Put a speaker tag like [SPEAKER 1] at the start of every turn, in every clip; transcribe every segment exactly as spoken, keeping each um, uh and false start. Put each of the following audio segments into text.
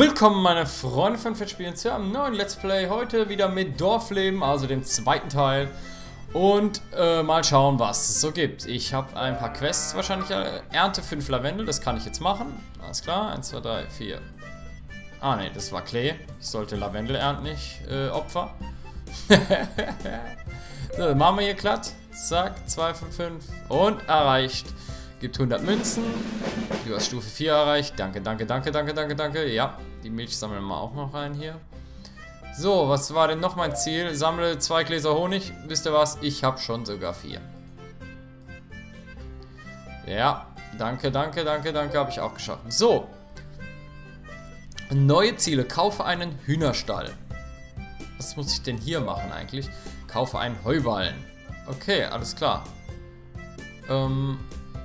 [SPEAKER 1] Willkommen meine Freunde von Fettspielen zu einem neuen Let's Play. Heute wieder mit Dorfleben, also dem zweiten Teil. Und äh, mal schauen, was es so gibt. Ich habe ein paar Quests wahrscheinlich. Äh, Ernte fünf Lavendel, das kann ich jetzt machen. Alles klar, eins, zwei, drei, vier. Ah ne, das war Klee. Ich sollte Lavendel ernten, nicht äh, Opfer. So, dann machen wir hier glatt. Zack, zwei von fünf. Und erreicht. Gibt hundert Münzen. Du hast Stufe vier erreicht. Danke, danke, danke, danke, danke, danke. Ja, die Milch sammeln wir auch noch rein hier. So, was war denn noch mein Ziel? Sammle zwei Gläser Honig. Wisst ihr was? Ich habe schon sogar vier. Ja, danke, danke, danke, danke. Habe ich auch geschafft. So. Neue Ziele. Kaufe einen Hühnerstall. Was muss ich denn hier machen eigentlich? Kaufe einen Heuballen. Okay, alles klar. Ähm...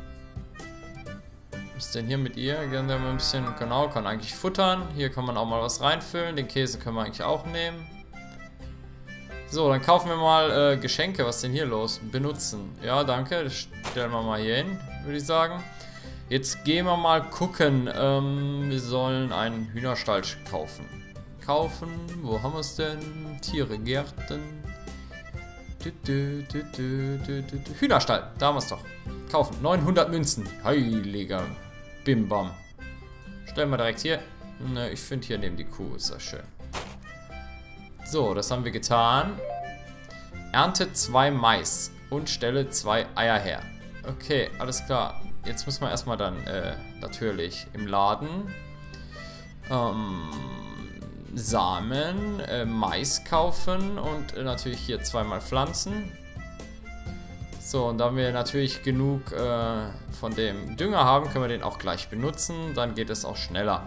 [SPEAKER 1] Was ist denn hier mit ihr? Gerne ein bisschen, genau, kann eigentlich futtern. Hier kann man auch mal was reinfüllen. Den Käse können wir eigentlich auch nehmen. So, dann kaufen wir mal äh, Geschenke. Was ist denn hier los? Benutzen. Ja, danke. Das stellen wir mal hier hin, würde ich sagen. Jetzt gehen wir mal gucken. Ähm, wir sollen einen Hühnerstall kaufen. Kaufen. Wo haben wir es denn? Tiere, Gärten. Du, du, du, du, du, du, du. Hühnerstall. Da haben wir es doch. Kaufen. neunhundert Münzen. Heiliger Bim Bam. Stellen wir direkt hier. Ne, ich finde hier neben die Kuh. Ist das schön. So, das haben wir getan. Ernte zwei Mais und stelle zwei Eier her. Okay, alles klar. Jetzt müssen wir erstmal dann äh, natürlich im Laden ähm, Samen, äh, Mais kaufen und äh, natürlich hier zweimal pflanzen. So, und da wir natürlich genug äh, von dem Dünger haben, können wir den auch gleich benutzen. Dann geht es auch schneller.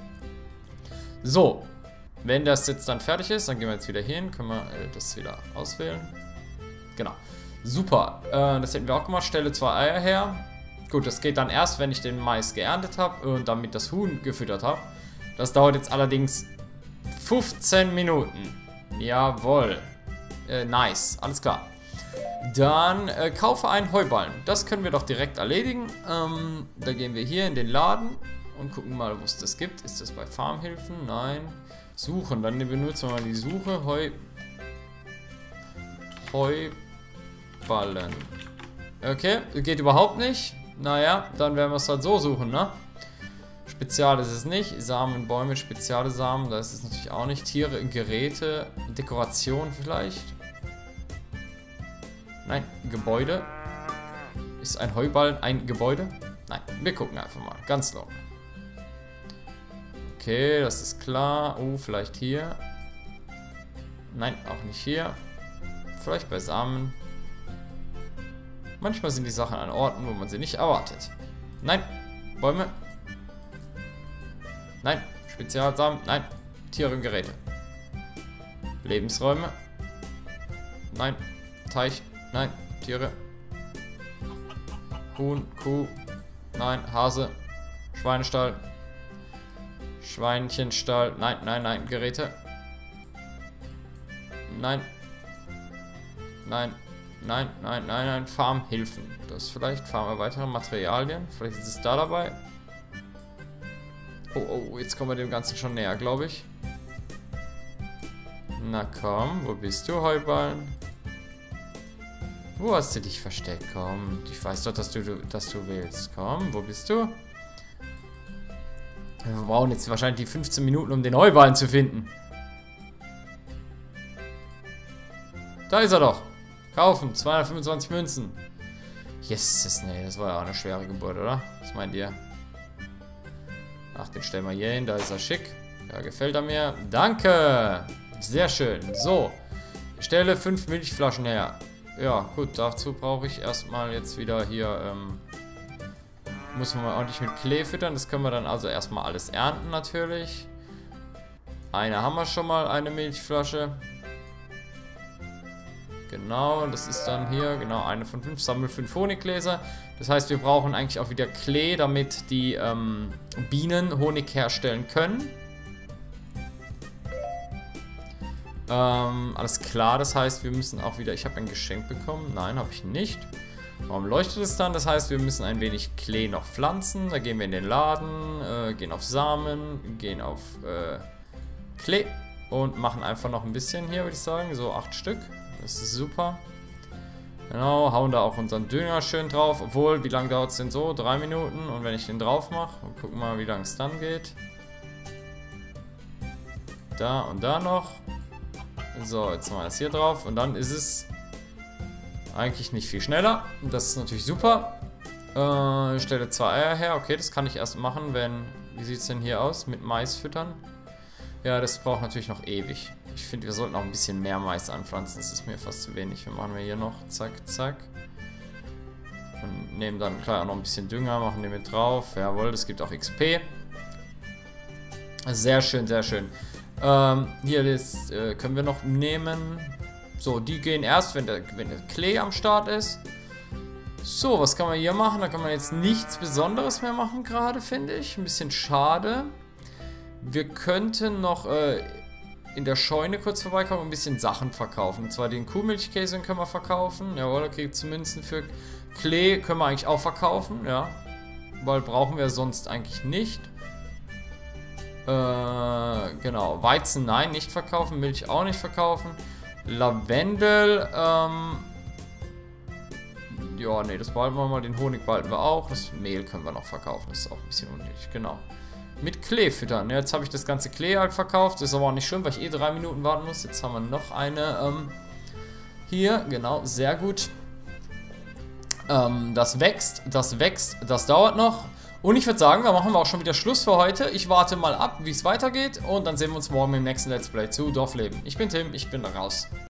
[SPEAKER 1] So, wenn das jetzt dann fertig ist, dann gehen wir jetzt wieder hin. Können wir äh, das wieder auswählen. Genau. Super. Äh, das hätten wir auch gemacht. Stelle zwei Eier her. Gut, das geht dann erst, wenn ich den Mais geerntet habe und damit das Huhn gefüttert habe. Das dauert jetzt allerdings fünfzehn Minuten. Jawohl. Äh, nice. Alles klar. Dann äh, kaufe einen Heuballen. Das können wir doch direkt erledigen. Ähm, da gehen wir hier in den Laden und gucken mal, wo es das gibt. Ist das bei Farmhilfen? Nein. Suchen. Dann benutzen wir mal die Suche. Heu... Heuballen. Okay, geht überhaupt nicht. Naja, dann werden wir es halt so suchen, ne? Spezial ist es nicht. Samen, Bäume, spezielle Samen. Da ist es natürlich auch nicht. Tiere, Geräte, Dekoration vielleicht. Nein, Gebäude. Ist ein Heuballen ein Gebäude? Nein, wir gucken einfach mal. Ganz locker. Okay, das ist klar. Oh, vielleicht hier. Nein, auch nicht hier. Vielleicht bei Samen. Manchmal sind die Sachen an Orten, wo man sie nicht erwartet. Nein, Bäume. Nein, Spezialsamen. Nein, Tiere und Geräte. Lebensräume. Nein, Teich. Nein, Tiere. Huhn, Kuh. Nein, Hase. Schweinestall. Schweinchenstall. Nein, nein, nein, Geräte. Nein. Nein, nein, nein, nein, nein. Farmhilfen. Das ist vielleicht Farm weitere Materialien. Vielleicht ist es da dabei. Oh, oh, jetzt kommen wir dem Ganzen schon näher, glaube ich. Na komm, wo bist du, Heuballen? Wo hast du dich versteckt? Komm, ich weiß doch, dass du, dass du willst. Komm, wo bist du? Wir brauchen jetzt wahrscheinlich die fünfzehn Minuten, um den Heuballen zu finden. Da ist er doch. Kaufen, zweihundertfünfundzwanzig Münzen. Yes, nee, das war ja auch eine schwere Geburt, oder? Was meint ihr? Ach, den stellen wir hier hin, da ist er schick. Ja, gefällt er mir. Danke! Sehr schön. So, ich stelle fünf Milchflaschen her. Ja, gut, dazu brauche ich erstmal jetzt wieder hier, ähm, muss man mal ordentlich mit Klee füttern. Das können wir dann also erstmal alles ernten natürlich. Eine haben wir schon mal, eine Milchflasche. Genau, das ist dann hier, genau, eine von fünf, sammel fünf Honiggläser. Das heißt, wir brauchen eigentlich auch wieder Klee, damit die ähm, Bienen Honig herstellen können. Ähm, alles klar, das heißt, wir müssen auch wieder... Ich habe ein Geschenk bekommen. Nein, habe ich nicht. Warum leuchtet es dann? Das heißt, wir müssen ein wenig Klee noch pflanzen. Da gehen wir in den Laden, äh, gehen auf Samen, gehen auf äh, Klee und machen einfach noch ein bisschen hier, würde ich sagen. So acht Stück. Das ist super. Genau, hauen da auch unseren Dünger schön drauf. Obwohl, wie lange dauert es denn so? Drei Minuten. Und wenn ich den drauf mache, gucken wir mal, wie lange es dann geht. Da und da noch. So, jetzt machen wir das hier drauf. Und dann ist es eigentlich nicht viel schneller. Das ist natürlich super. Äh, ich stelle zwei Eier her. Okay, das kann ich erst machen, wenn... Wie sieht es denn hier aus? Mit Mais füttern? Ja, das braucht natürlich noch ewig. Ich finde, wir sollten auch ein bisschen mehr Mais anpflanzen. Das ist mir fast zu wenig. Wir machen wir hier noch. Zack, zack. Und nehmen dann, klar, auch noch ein bisschen Dünger. Machen den mit drauf. Jawohl, das gibt auch X P. Sehr schön, sehr schön. Ähm, hier, das äh, können wir noch nehmen. So, die gehen erst, wenn der, wenn der Klee am Start ist. So, was kann man hier machen? Da kann man jetzt nichts Besonderes mehr machen gerade, finde ich. Ein bisschen schade. Wir könnten noch äh, in der Scheune kurz vorbeikommen und ein bisschen Sachen verkaufen. Und zwar den Kuhmilchkäse können wir verkaufen. Jawohl, da kriegt es Münzen für. Klee können wir eigentlich auch verkaufen, ja. Weil brauchen wir sonst eigentlich nicht. Äh, genau. Weizen, nein, nicht verkaufen. Milch auch nicht verkaufen. Lavendel, ähm... ja, nee, das behalten wir mal. Den Honig behalten wir auch. Das Mehl können wir noch verkaufen. Das ist auch ein bisschen unnötig, genau. Mit Klee füttern. Ja, jetzt habe ich das ganze Klee halt verkauft. Das ist aber auch nicht schlimm, weil ich eh drei Minuten warten muss. Jetzt haben wir noch eine, ähm... hier, genau, sehr gut. Ähm, das wächst, das wächst, das dauert noch. Und ich würde sagen, da machen wir auch schon wieder Schluss für heute. Ich warte mal ab, wie es weitergeht. Und dann sehen wir uns morgen im nächsten Let's Play zu Dorfleben. Ich bin Tim, ich bin raus.